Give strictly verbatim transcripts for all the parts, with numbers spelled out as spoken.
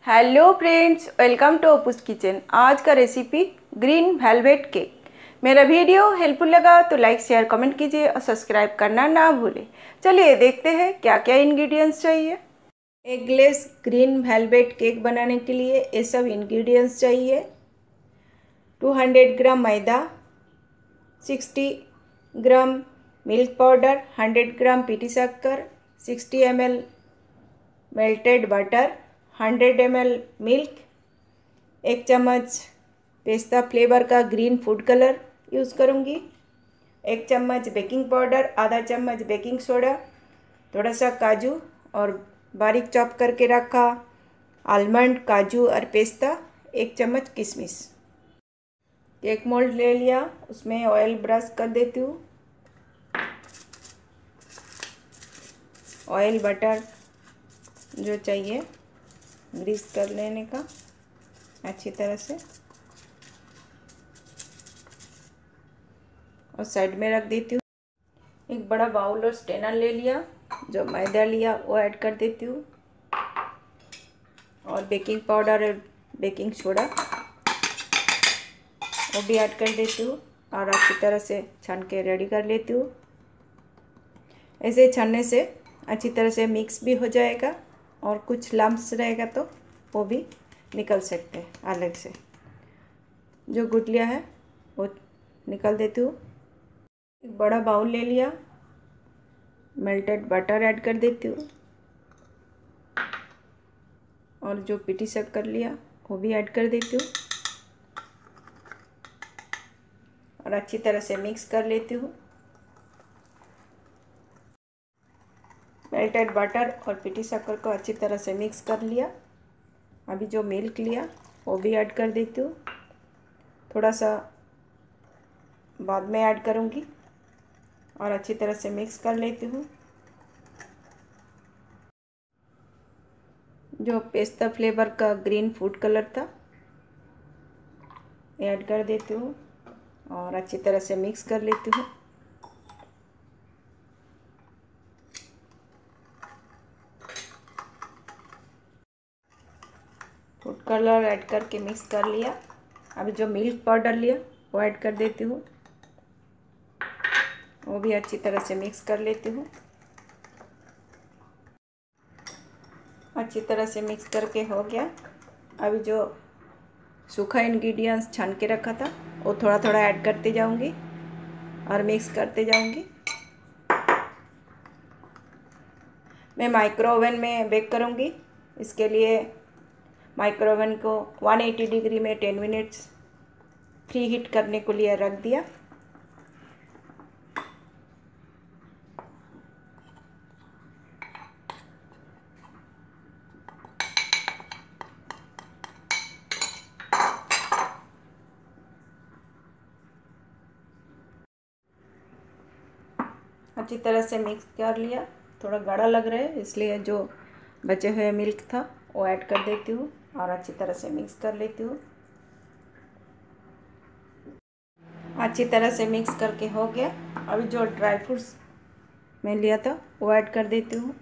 Hello friends, welcome to Apu's kitchen. आज का recipe green velvet cake. मेरा वीडियो हेल्पफुल लगा तो लाइक शेयर कमेंट कीजिए और सब्सक्राइब करना ना भूलें। चलिए देखते हैं क्या क्या इंग्रेडिएंट्स चाहिए। एक ग्लास ग्रीन वेलवेट केक बनाने के लिए ये सब इंग्रेडिएंट्स चाहिए। दो सौ ग्राम मैदा, साठ ग्राम मिल्क पाउडर, सौ ग्राम पीटी शक्कर, साठ M L melted butter, hundred M L milk, एक चम्मच पेस्ता फ्लेवर का ग्रीन फूड कलर यूज़ करूँगी, एक चम्मच बेकिंग पाउडर, आधा चम्मच बेकिंग सोडा, थोड़ा सा काजू और बारीक चॉप करके रखा आलमंड, काजू और पेस्ता, एक चम्मच किशमिश। केक मोल्ड ले लिया, उसमें ऑयल ब्रश कर देती हूँ। ऑयल बटर जो चाहिए ग्रीस कर लेने का अच्छी तरह से और साइड में रख देती हूँ। एक बड़ा बाउल और स्ट्रेनर ले लिया, जो मैदा लिया वो ऐड कर देती हूँ और बेकिंग पाउडर और बेकिंग सोडा वो भी ऐड कर देती हूँ और अच्छी तरह से छान के रेडी कर लेती हूँ। ऐसे छानने से अच्छी तरह से मिक्स भी हो जाएगा और कुछ लम्प्स रहेगा तो वो भी निकल सकते हैं अलग से। जो गुठलियाँ है वो निकल देती हूँ। एक बड़ा बाउल ले लिया, मेल्टेड बटर ऐड कर देती हूँ और जो पीटी शक्कर लिया वो भी ऐड कर देती हूँ और अच्छी तरह से मिक्स कर लेती हूँ। मेल्टेड बटर और पीटी शक्कर को अच्छी तरह से मिक्स कर लिया। अभी जो मिल्क लिया वो भी ऐड कर देती हूँ, थोड़ा सा बाद में ऐड करूँगी और अच्छी तरह से मिक्स कर लेती हूँ। जो पेस्ता फ्लेवर का ग्रीन फूड कलर था ऐड कर देती हूँ और अच्छी तरह से मिक्स कर लेती हूँ। फूड कलर ऐड करके मिक्स कर लिया। अभी जो मिल्क पाउडर लिया वो ऐड कर देती हूँ, वो भी अच्छी तरह से मिक्स कर लेती हूँ। अच्छी तरह से मिक्स करके हो गया। अभी जो सूखा इंग्रेडिएंट्स छान के रखा था वो थोड़ा थोड़ा ऐड करते जाऊंगी और मिक्स करते जाऊंगी। मैं माइक्रो ओवन में बेक करूंगी। इसके लिए माइक्रो ओवन को एक सौ अस्सी डिग्री में दस मिनट्स प्री हीट करने के लिए रख दिया। अच्छी तरह से मिक्स कर लिया। थोड़ा गाढ़ा लग रहा है इसलिए जो बचे हुए मिल्क था वो ऐड कर देती हूँ और अच्छी तरह से मिक्स कर लेती हूँ। अच्छी तरह से मिक्स करके हो गया। अभी जो ड्राई फ्रूट्स मैं लिया था वो ऐड कर देती हूँ।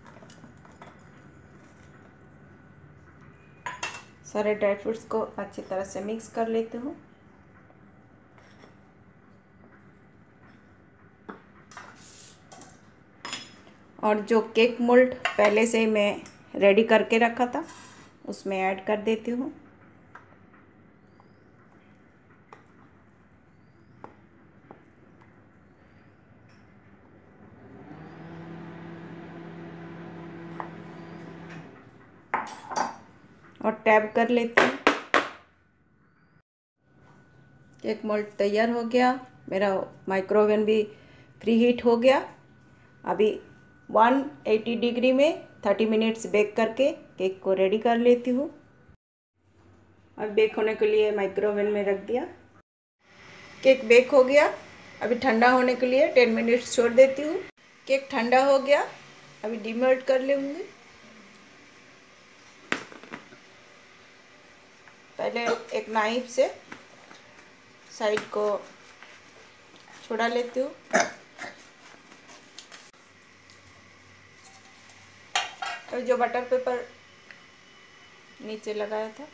सारे ड्राई फ्रूट्स को अच्छी तरह से मिक्स कर लेती हूँ। और जो केक मोल्ड पहले से ही मैं रेडी करके रखा था उसमें ऐड कर देती हूँ। और टैप कर लेती हूँ। केक मोल्ड तैयार हो गया। मेरा माइक्रो ओवन भी प्री हीट हो गया। अभी एक सौ अस्सी डिग्री में तीस मिनट्स बेक करके केक को रेडी कर लेती हूँ। अब बेक होने के लिए माइक्रो ओवन में रख दिया। केक बेक हो गया। अभी ठंडा होने के लिए दस मिनट्स छोड़ देती हूँ। केक ठंडा हो गया। अभी डीमोल्ड कर लूँगी। पहले एक नाइफ से साइड को छुड़ा लेती हूँ। और जो बटर पेपर नीचे लगाया था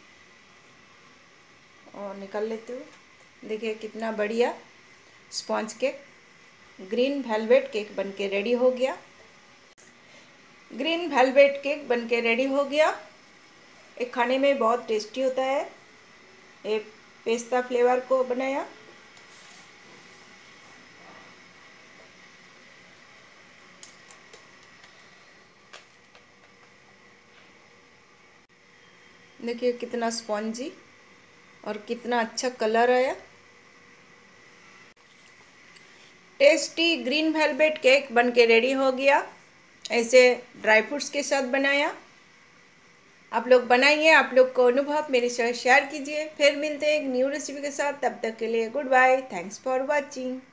और निकाल लेते हो। देखिए कितना बढ़िया sponge cake, green velvet cake बनके रेडी हो गया। ग्रीन वेलवेट केक बनके रेडी हो गया। ये खाने में बहुत टेस्टी होता है। ये पेस्ता फ्लेवर को बनाया। देखिए कितना स्पॉन्जी और कितना अच्छा कलर आया। टेस्टी ग्रीन वेलवेट केक बनके रेडी हो गया। ऐसे ड्राई फ्रूट्स के साथ बनाया। आप लोग बनाइए, आप लोग को अनुभव मेरे साथ शेयर कीजिए। फिर मिलते हैं एक न्यू रेसिपी के साथ। तब तक के लिए goodbye. Thanks for watching.